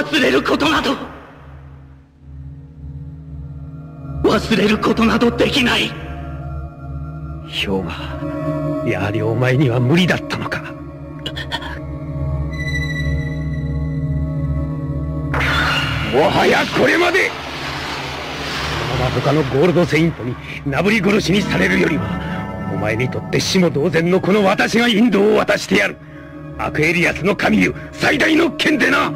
忘れることなどできない。 氷河、やはりお前には無理だったのか。もはやこれまで。このまま他のゴールドセイントになぶり殺しにされるよりは、お前にとって死も同然のこの私が引導を渡してやる。アクエリアスの神よ、最大の剣でな。 あ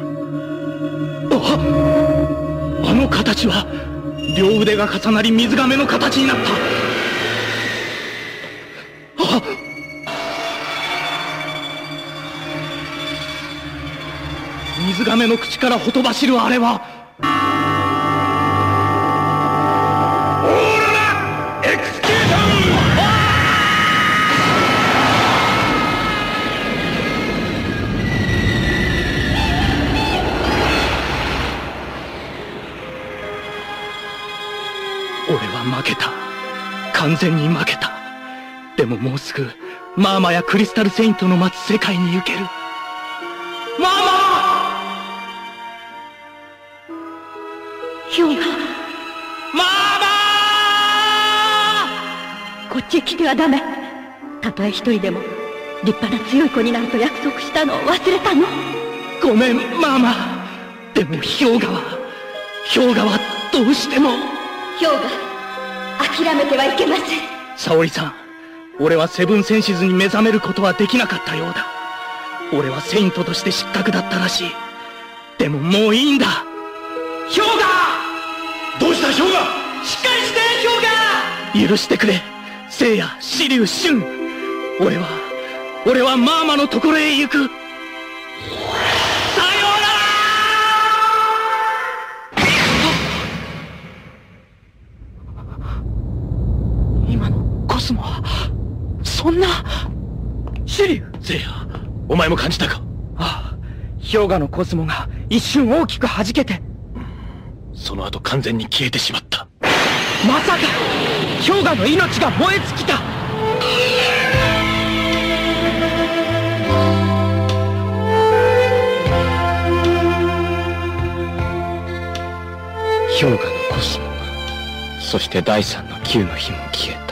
の形は両腕が重なり水亀の形になった。水亀の口からほとばしるあれはオーロラエクスキューション。 俺は負けた。完全に負けた。でももうすぐマーマやクリスタルセイントの待つ世界に行ける。マーマ氷河、 マーマこっちへ来てはダメ。たとえ一人でも立派な強い子になると約束したのを忘れたの？ ごめんマーマ。でも氷河はどうしても。 氷河、諦めてはいけません。 沙織さん、俺はセブンセンシズに目覚めることはできなかったようだ。俺はセイントとして失格だったらしい。でももういいんだ。氷河、 どうした氷河。 しっかりして氷河。許してくれ聖夜、紫龍、春。俺はマーマのところへ行く。さようなら。今のコスモはそんな。 紫龍、聖夜、お前も感じたか。 ああ、氷河のコスモが一瞬大きく弾けて、 その後完全に消えてしまった。 まさか氷河の命が燃え尽きた。氷河のコスモ、そして第三の9の日も消えた。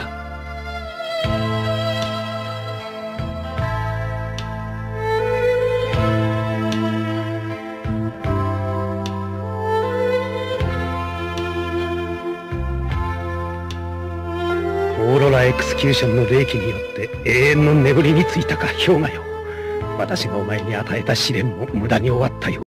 オーロラエクスキューションの霊気によって永遠の眠りについたか氷河よ。私がお前に与えた試練も無駄に終わったよ。